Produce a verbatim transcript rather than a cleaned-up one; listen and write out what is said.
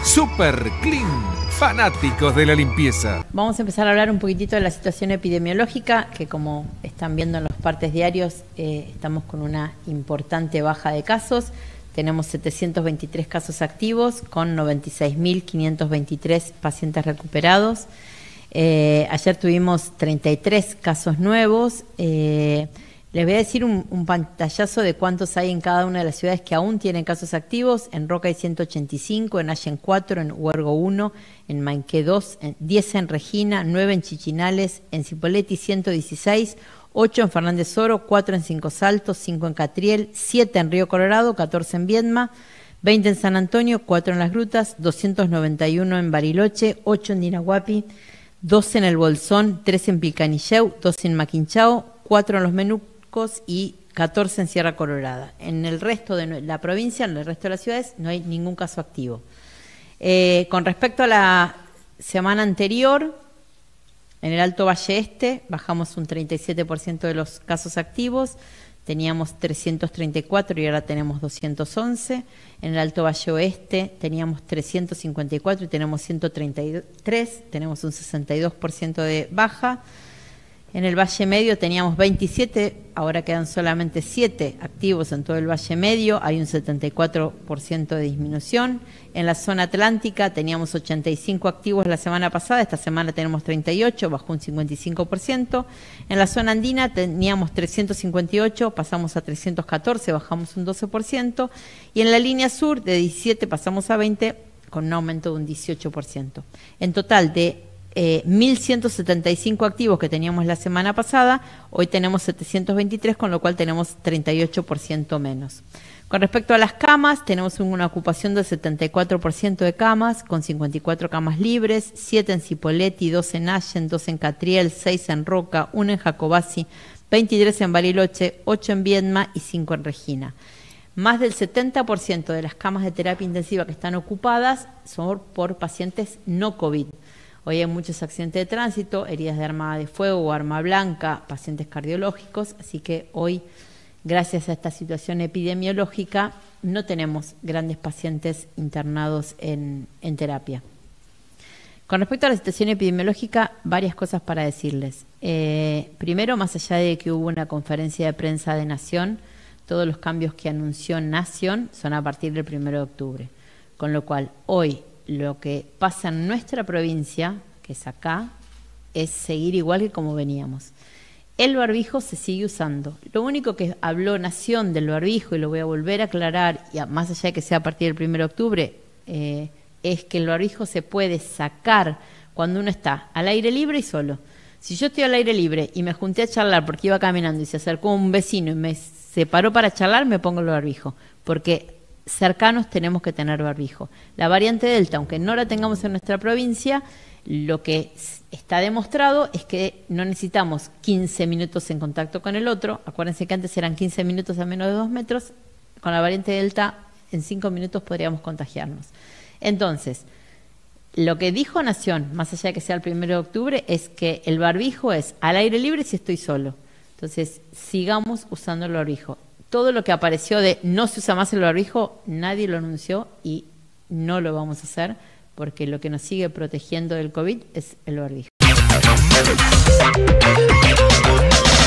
Super Clean, fanáticos de la limpieza. Vamos a empezar a hablar un poquitito de la situación epidemiológica, que como están viendo en los partes diarios, eh, estamos con una importante baja de casos. Tenemos setecientos veintitrés casos activos con noventa y seis mil quinientos veintitrés pacientes recuperados. Eh, ayer tuvimos treinta y tres casos nuevos. Eh, les voy a decir un, un pantallazo de cuántos hay en cada una de las ciudades que aún tienen casos activos. En Roca hay ciento ochenta y cinco, en Allen cuatro, en Huergo uno, en Mainqué dos, en diez en Regina, nueve en Chichinales, en Cipolletti ciento dieciséis, ocho en Fernández Oro, cuatro en Cinco Saltos, cinco en Catriel, siete en Río Colorado, catorce en Viedma, veinte en San Antonio, cuatro en Las Grutas, doscientos noventa y uno en Bariloche, ocho en Dinahuapi, doce en El Bolsón, trece en Pilcanilleu, doce en Maquinchao, cuatro en Los Menucos y catorce en Sierra Colorada. En el resto de la provincia, en el resto de las ciudades, no hay ningún caso activo. Eh, con respecto a la semana anterior, en el Alto Valle Este bajamos un treinta y siete por ciento de los casos activos, teníamos trescientos treinta y cuatro y ahora tenemos doscientos once. En el Alto Valle Oeste teníamos trescientos cincuenta y cuatro y tenemos ciento treinta y tres, tenemos un sesenta y dos por ciento de baja. En el Valle Medio teníamos veintisiete, ahora quedan solamente siete activos en todo el Valle Medio, hay un setenta y cuatro por ciento de disminución. En la zona atlántica teníamos ochenta y cinco activos la semana pasada, esta semana tenemos treinta y ocho, bajó un cincuenta y cinco por ciento. En la zona andina teníamos trescientos cincuenta y ocho, pasamos a trescientos catorce, bajamos un doce por ciento. Y en la línea sur de diecisiete pasamos a veinte, con un aumento de un dieciocho por ciento. En total de Eh, mil ciento setenta y cinco activos que teníamos la semana pasada, hoy tenemos setecientos veintitrés, con lo cual tenemos treinta y ocho por ciento menos. Con respecto a las camas, tenemos una ocupación del setenta y cuatro por ciento de camas, con cincuenta y cuatro camas libres, siete en Cipolletti, dos en Allen, dos en Catriel, seis en Roca, uno en Jacobasi, veintitrés en Bariloche, ocho en Viedma y cinco en Regina. Más del setenta por ciento de las camas de terapia intensiva que están ocupadas son por pacientes no COVID. Hoy hay muchos accidentes de tránsito, heridas de arma de fuego o arma blanca, pacientes cardiológicos, así que hoy, gracias a esta situación epidemiológica, no tenemos grandes pacientes internados en, en terapia. Con respecto a la situación epidemiológica, varias cosas para decirles. Eh, primero, más allá de que hubo una conferencia de prensa de Nación, todos los cambios que anunció Nación son a partir del primero de octubre, con lo cual hoy lo que pasa en nuestra provincia, que es acá, es seguir igual que como veníamos. El barbijo se sigue usando. Lo único que habló Nación del barbijo, y lo voy a volver a aclarar, y a, más allá de que sea a partir del primero de octubre, eh, es que el barbijo se puede sacar cuando uno está al aire libre y solo. Si yo estoy al aire libre y me junté a charlar porque iba caminando y se acercó un vecino y me separó para charlar, me pongo el barbijo, porque cercanos tenemos que tener barbijo. La variante Delta, aunque no la tengamos en nuestra provincia, lo que está demostrado es que no necesitamos quince minutos en contacto con el otro. Acuérdense que antes eran quince minutos a menos de dos metros. Con la variante Delta, en cinco minutos podríamos contagiarnos. Entonces, lo que dijo Nación, más allá de que sea el primero de octubre, es que el barbijo es al aire libre si estoy solo. Entonces, sigamos usando el barbijo. Todo lo que apareció de no se usa más el barbijo, nadie lo anunció y no lo vamos a hacer, porque lo que nos sigue protegiendo del COVID es el barbijo.